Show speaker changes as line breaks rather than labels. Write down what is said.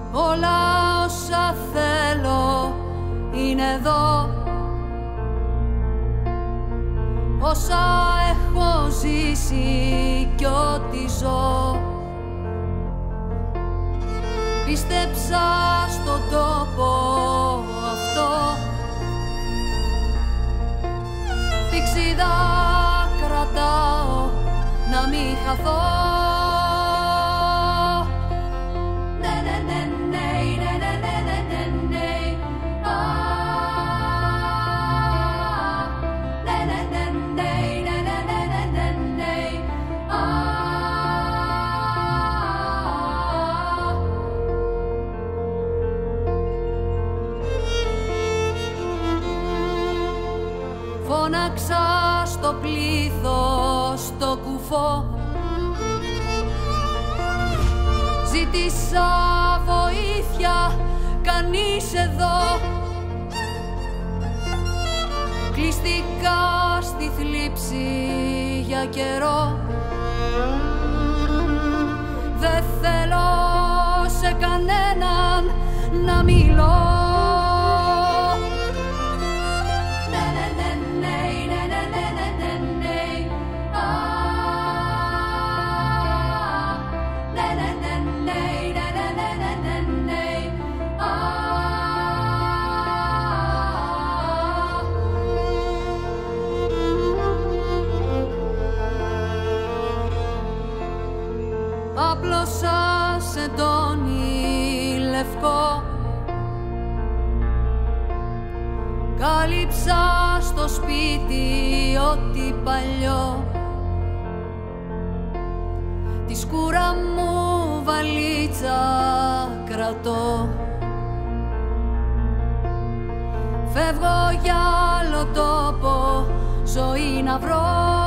Όλα όσα θέλω είναι εδώ. Όσα έχω ζήσει κι ό,τι ζω. Πίστεψα στον τόπο αυτό. Πηξίδα κρατάω να μην χαθώ. Φώναξα στο πλήθος το κουφό. Ζήτησα βοήθεια, κανείς εδώ. Κλείστηκα στη θλίψη για καιρό. Δεν θέλω σε κανέναν να μιλώ. Άπλωσα σε τόνι λευκό. Κάλυψα στο σπίτι ό,τι παλιό. Τη σκούρα μου βαλίτσα κρατώ. Φεύγω για άλλο τόπο, ζωή να βρω.